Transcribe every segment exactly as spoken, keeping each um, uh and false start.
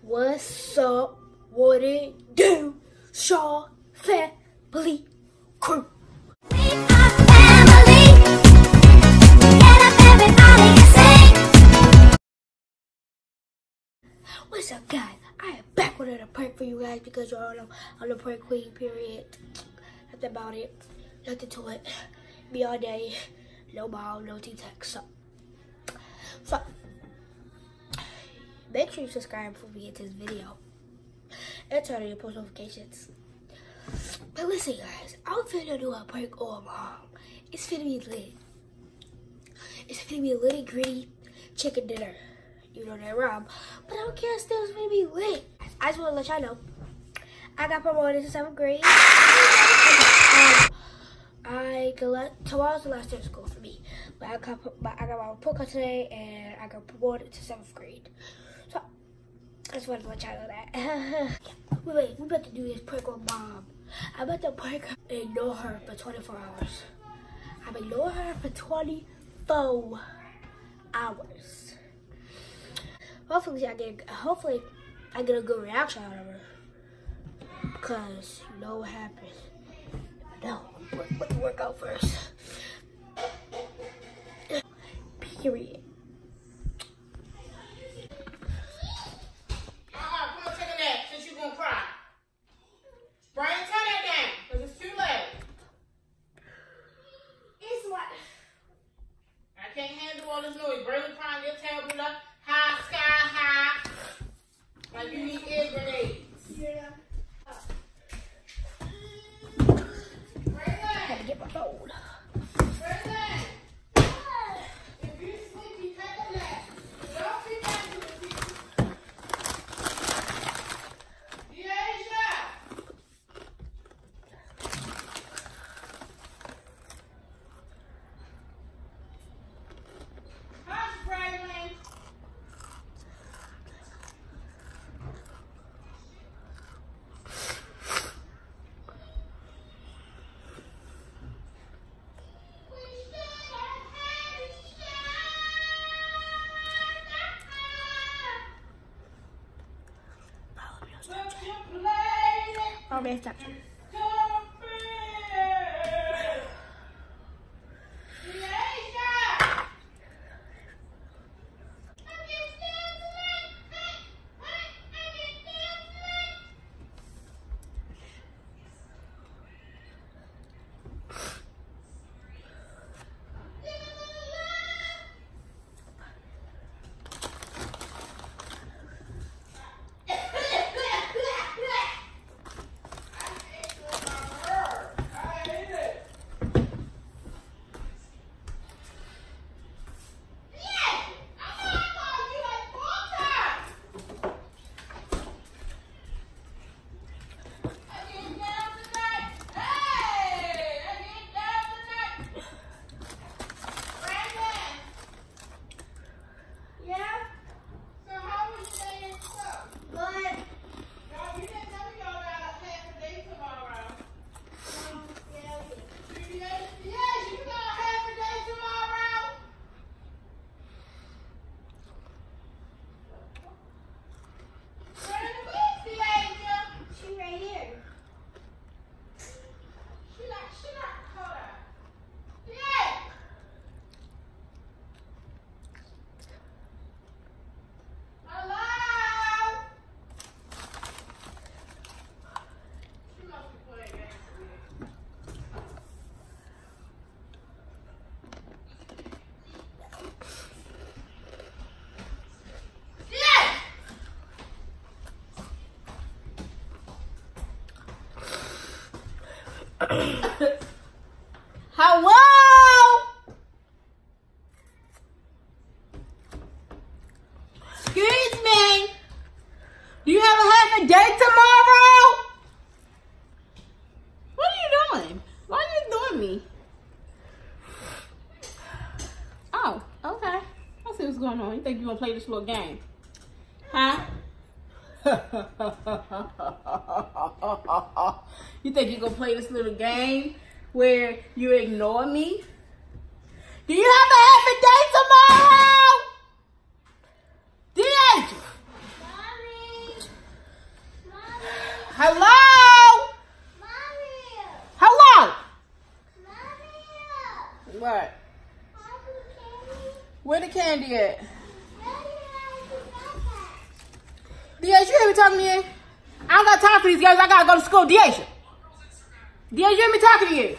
What's up? What it do? Shaw Family Crew. We are family. Get up, everybody, and sing. What's up, guys? I am back with another prank for you guys because you're on, on the prank queen period. That's about it. Nothing to it. Be all day. No mom, no T-Tech. So, so, make sure you subscribe before we get to this video. And turn on your post notifications. But listen, guys, I'm finna do a prank on mom. It's finna be lit. It's finna be a litty gritty chicken dinner. You know that wrong, but I don't care. Still, it's finna be lit. I just wanna let y'all know I got promoted to seventh grade. Um, I got let, tomorrow's the last day of school for me, but I got I got my report card today, and I got promoted to seventh grade. So I just wanted to let y'all know that. Yeah. Wait, wait, we about to do this prank on mom. I'm about to prank her and ignore her for twenty-four hours. I'm ignoring her for twenty-four hours. Hopefully I get, hopefully I get a good reaction out of her. Because you know what happens. No, let me work out first. Period. Can't handle all this noise. Barely crying, your tablet up, high, sky high. Like you need air grenades. Yeah. I gotta get my phone. If you sleepy, take a nap. Don't be back to the people. Deasia! Oh, man, stop. Hello? Excuse me. Do you have a half a day tomorrow? What are you doing? Why are you ignoring me? Oh, okay. I see what's going on. You think you're gonna play this little game? Huh? You think you're gonna play this little game where you ignore me? Do you have a half a day tomorrow? Did you? Mommy. candy at? Deasia, you hear me talking to you? I don't got time for these girls. I gotta go to school. Deasia. Deasia, you hear me talking to you?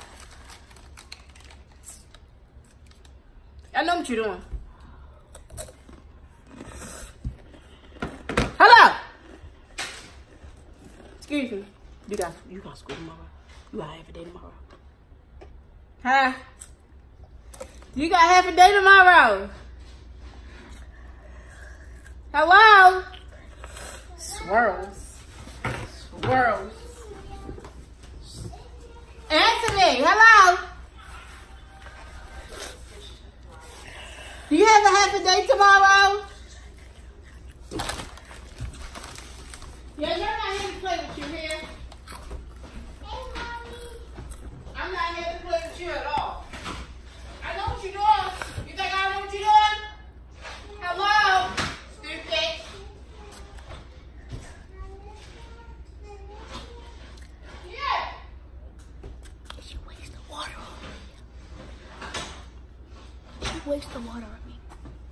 I know what you're doing. Hello. Excuse me. You got you got school tomorrow. You got half a day tomorrow. Huh? You got half a day tomorrow. Hello? Swirls. Swirls. Anthony, hello? Do you have a half a day tomorrow? Yeah, you're not here to play with you here. I'm not here to play with you at all. I know what you're doing. You think I know what you're doing? Hello? Stupid. Yeah. She wasted water on me. She wasted water on me.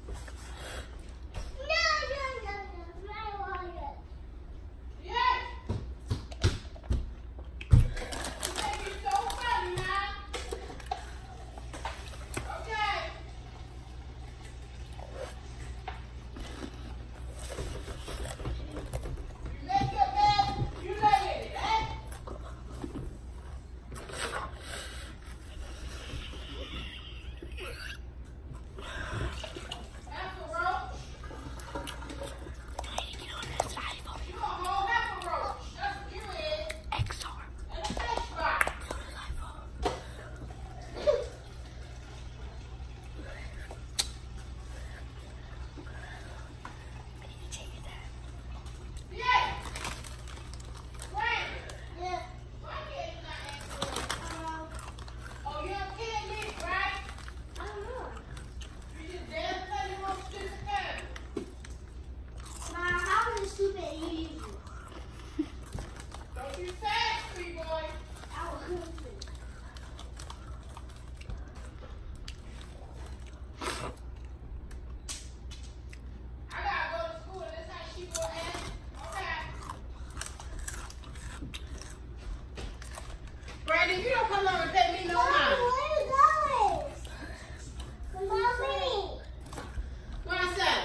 If you don't come home and pay me no mind. Where are you going? Mommy. What I said?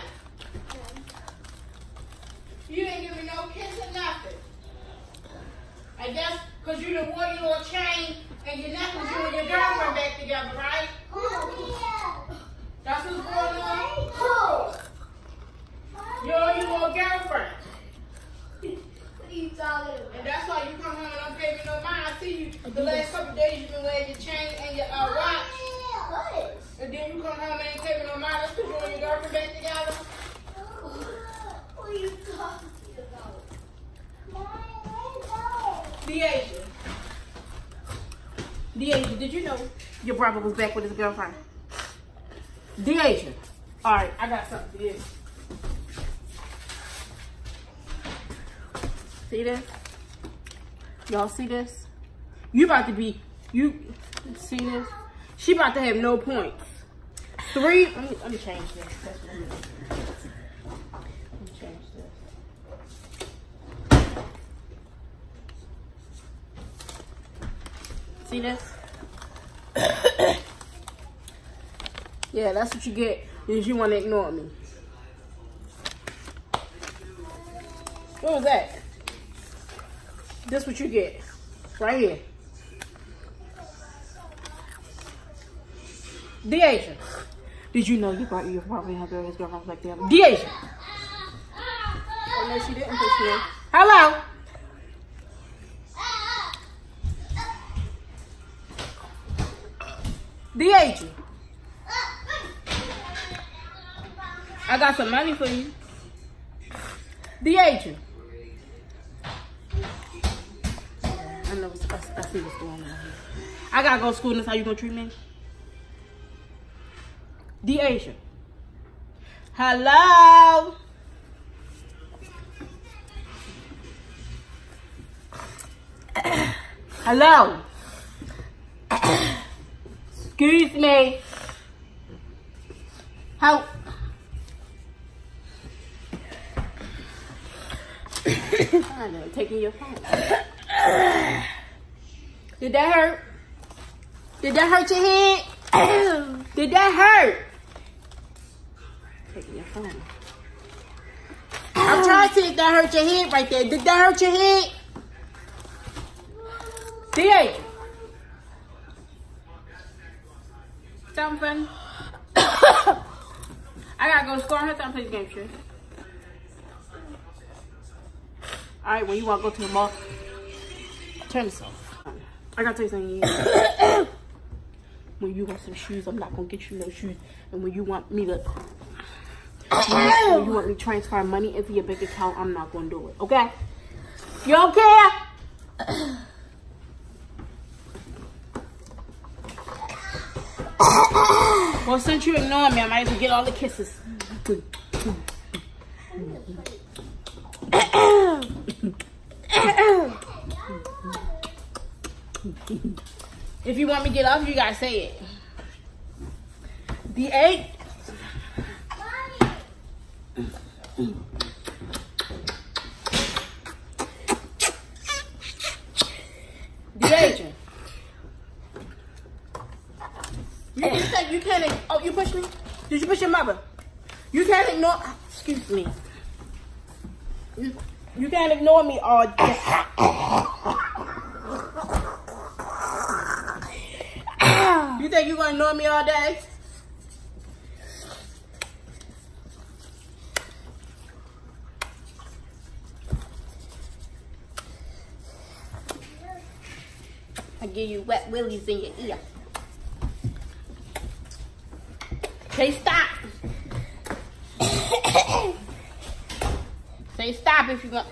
You didn't give me no kiss or nothing. I guess because you done wore your little chain and your necklace, you and your girlfriend back together, right? That's what's going on? You and your little girlfriend. What are you talking about? And that's why you come home and don't pay me no mind. I see you the last couple of days you've been wearing your chain and your uh, watch. What? And then you come home and ain't pay me no mind. That's because you and your girlfriend back together. What are you talking about? Mommy, Deasia. Deasia, did you know your brother was back with his girlfriend? Deasia. Alright, I got something for you. See this? Y'all see this? You about to be, you see this? She about to have no points. Three, let me, let me change this. That's what I'm doing. Let me change this. See this? Yeah, that's what you get if you want to ignore me. What was that? This what you get. Right here. Deasia. Did you know you brought your probably her girl, his girlfriend like that? Deasia. Oh no, she didn't push me. Hello. Deasia. I got some money for you. Deasia. I know, I, I see what's going on here. I gotta go to school and that's how you gonna treat me? Deasia. Hello? Hello? Excuse me. How? I know, taking your phone. Did that hurt? Did that hurt your head? Did that hurt? Taking your phone. I'm trying to see if that hurt your head right there. Did that hurt your head? D A. Something funny? I gotta go to school. I have to play the game, sure. Alright, when you want to go to the mall, turn this off. I gotta tell you something. When you want some shoes, I'm not gonna get you no shoes. And when you want me to, when you want me to transfer money into your bank account, I'm not gonna do it. Okay? You don't care? Well, since you ignore me, I might as well get all the kisses. If you want me to get off, you gotta say it. The eight. The agent. You, you said you can't. Oh, you pushed me? Did you push your mother? You can't ignore. Excuse me. You, you can't ignore me all day. You think you're gonna ignore me all day? I give you wet willies in your ear. Say stop. Say stop if you go.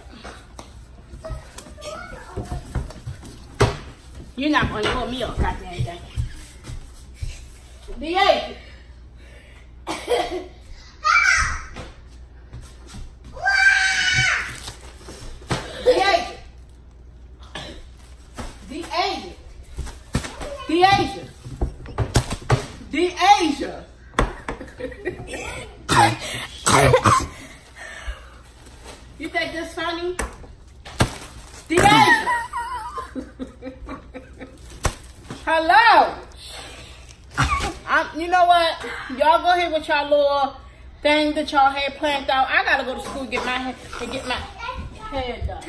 You're not gonna ignore me all goddamn day. D A. The agent. The agent. The agent. The Asia. You think this funny? The Asia. Hello. I'm, you know what? Y'all go ahead with y'all little thing that y'all had planned out. I gotta go to school and get my hair and get my hair done.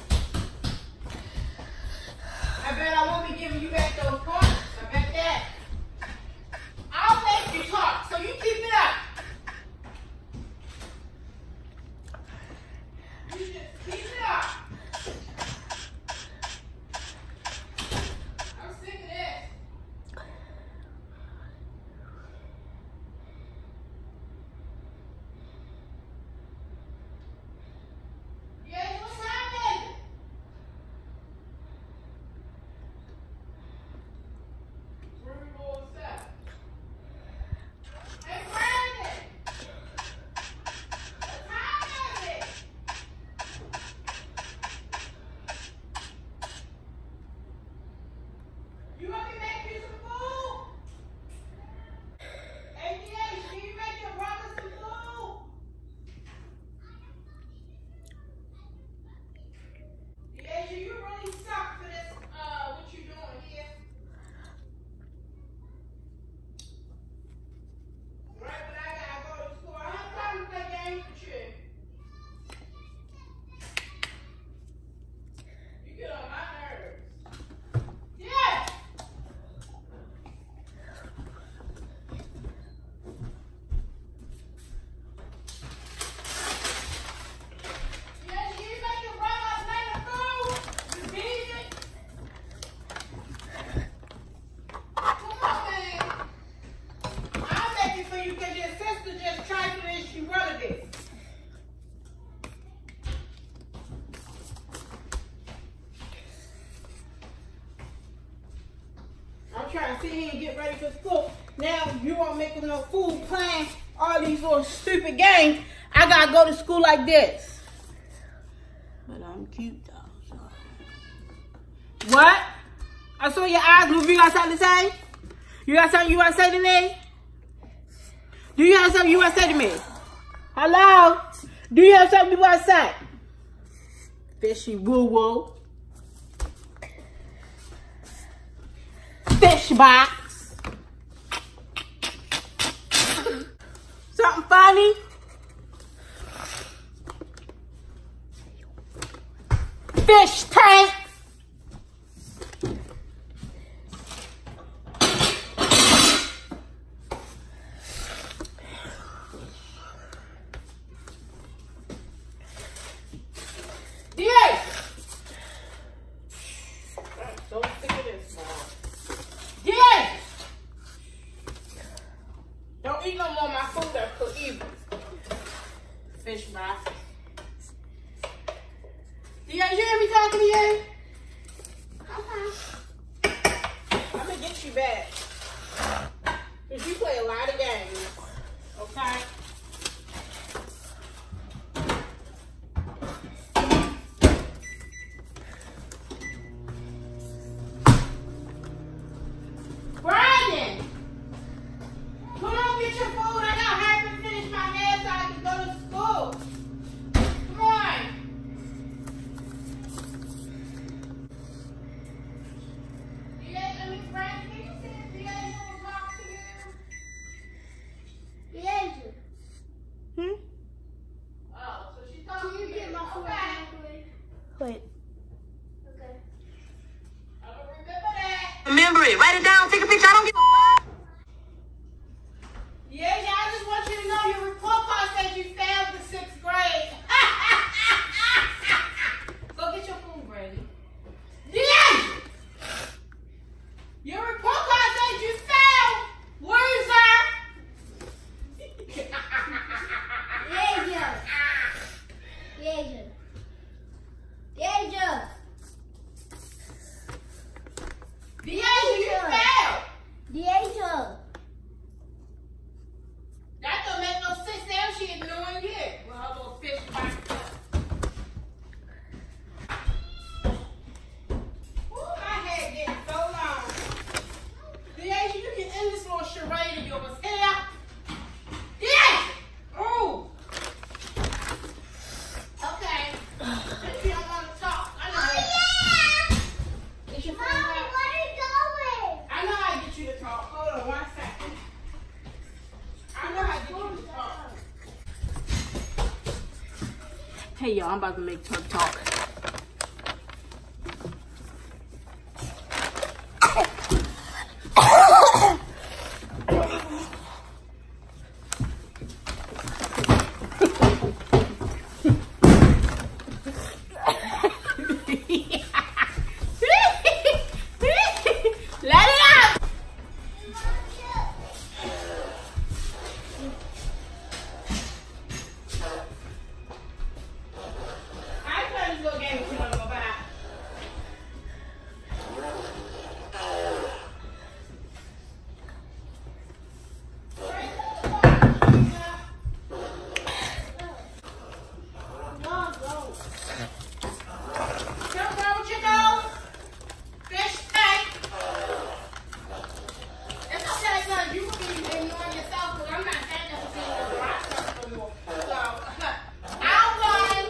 I bet I won't be giving you back those points. I bet that. I'll make you talk, so you keep it up. You just keep it up. I'm sick of this. Yeah, what's happening? Where we going to set? Hey, Brandon! What's happening? You want me to make you some food? A D H, can you make your brother some food? D H, you really suck for this, uh, what you doing here? Right when I gotta go to school, I have time to play games with you. You get on my nerves. Yeah! Yeah, you make your brother make a food. You need it. Come on, man. I'll make it for you because your sister just trifled and she wrote it. I'm trying to sit here and get ready for school. Now you won't make no food playing all these little stupid games. I gotta go to school like this. But I'm cute though. So. What? I saw your eyes move. You got something to say? You got something you want to say to me? Do you have something you want to say to me? Hello? Do you have something you want to say? Fishy woo woo. Fish box. Something funny? Fish tank. Don't eat no more of my food that's cooked either. Fish box. Do you hear me talking to you? Okay. I'm gonna get you back. Because you play a lot of games. Okay? Brandon! Come on, get your food. I got hurry to finish my nails so I can go to school. Come on. D A, let me Brandon, can you see if D A will talk to you? D A. Hmm? Oh, so she's talking to you. Get my food Okay. out of the way. Wait. Okay. I don't remember that. Remember it. Write it down. Take a picture. I don't give a fuck. Yeah, yeah, I just want you to know your report card says you failed the sixth grade. Go get your food, Brady. Yeah! Your report card says you failed, loser! Deja. Deja. Deja. Deja, you failed! Deja. That don't make no sense now. She ignoring you. Well, her little fish box up. Ooh, my head getting so long. Deja, you can end this little charade of yours. Here. Deja! Ooh. Okay. If you don't want to talk, I know how to. Get your phone Mommy, back. where are you going? I know how to get you to talk. Hold on one second. I know how to get you to talk. Hey y'all, I'm about to make Turk talk. Let it out! I play this little game if you want to go back. Don't go with your nose. Fish tank. It's okay, cause you can be ignoring yourself, cause I'm not saying that to see you rock no more. So, I'll run.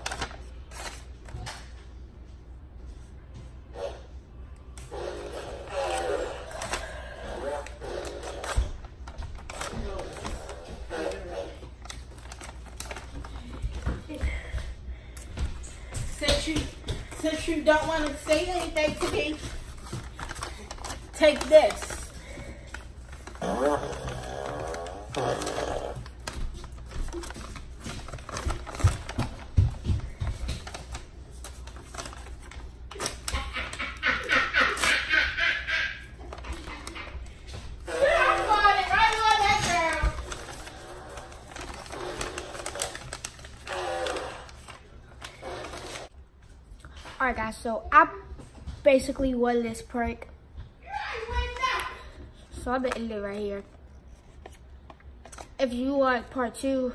Since you, since you don't want to say anything to me, take this. I got it right on that girl. Alright guys, so I basically won this prank. So I'm gonna end it right here. If you want part two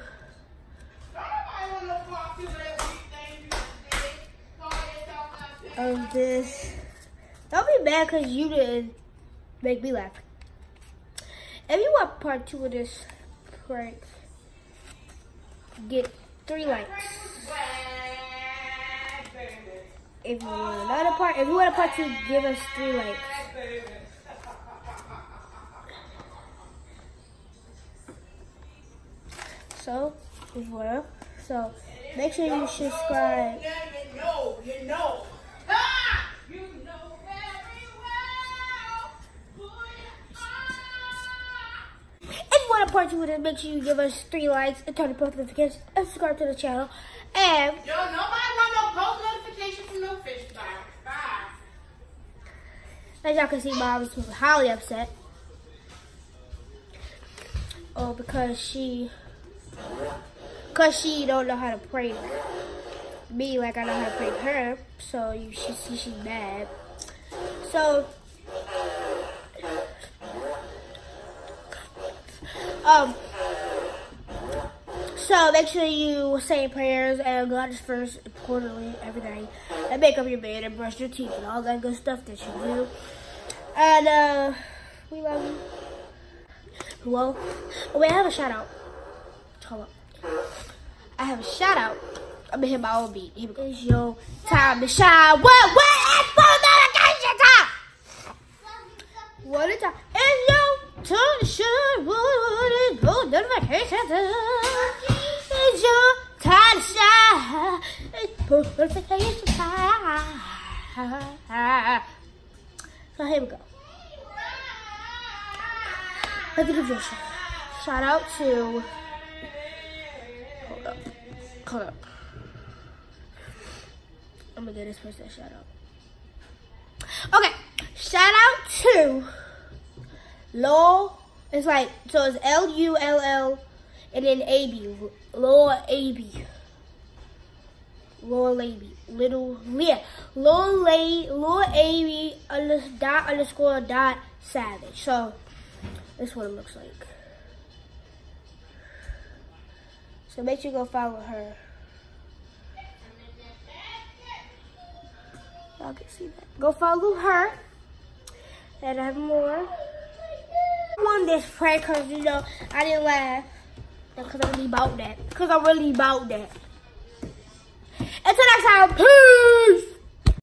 of this, don't be mad because you didn't make me laugh. If you want part two of this prank get three likes. If you want another part, if you want a part two, give us three likes. So, if you wanna, so make sure you subscribe. You know, you know. Ah! You know very well who you are. If you want a part two of this, make sure you give us three likes and turn the post notifications and subscribe to the channel. And Yo, nobody want no post notification from no fish bar. Bye. as y'all can see, Mom is highly upset. Oh, because she, because she don't know how to prank me like I know how to prank her. So you should see she's mad. So, um, so make sure you say prayers and God is first, importantly, every day. And make up your bed and brush your teeth and all that good stuff that you do. And, uh, we love you. Well, oh wait, I have a shout out. Hold up. I have a shout out. I'm gonna hit my own beat. Here we go. It's your time to shine. What? What? It's for dedication time. What is time? It's your time to shine. What is for dedication time? It's your time to shine. It's for dedication time. So here we go. Let me give you a shout, shout out to, hold up, hold up. I'm gonna get this person a shout out. Okay, shout out to Lil, it's like, so it's L U L L and then A B, Lil A B. Lil A B, little, yeah, Lil A, Lil A B, under, dot, underscore, dot, savage. So, this is what it looks like. So make sure you go follow her. Y'all can see that. Go follow her. And I have more. I won this prank because, you know, I didn't laugh. Because I'm really about that. Because I'm really about that. Until next time, peace!